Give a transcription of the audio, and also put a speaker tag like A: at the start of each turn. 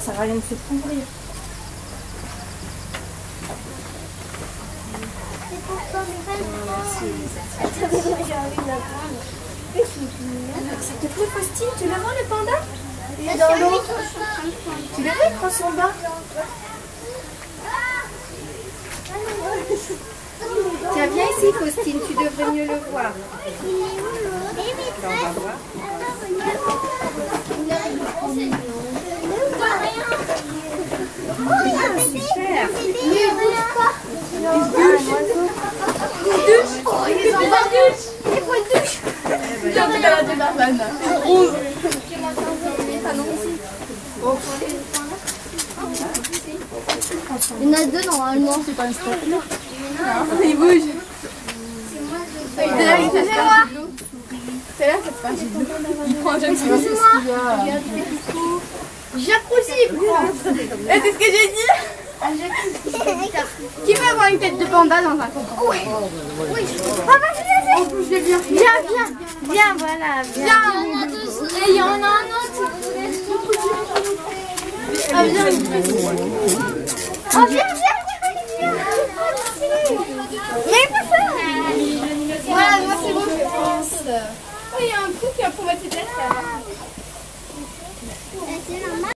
A: Ça sert à rien de se couvrir. C'est trop Faustine, tu le vois le panda? Il est dans l'eau. Tu le vois, il prend son bain. Tiens, viens ici Faustine, tu devrais mieux le voir. On va voir. Ah, super.
B: Il y en a deux normalement, c'est pas un stop.
A: Il bouge.
B: C'est moi.
A: C'est là cette page. Il prend un jeu.
B: Jacuzzi.
A: Et c'est ce que j'ai dit.
B: Qui veut avoir une tête de panda dans un concours? Oui. Oui. Ah, vas-y, viens. Viens, voilà. Viens. Et il y en a un autre. Ah, viens. Oh, viens. Mais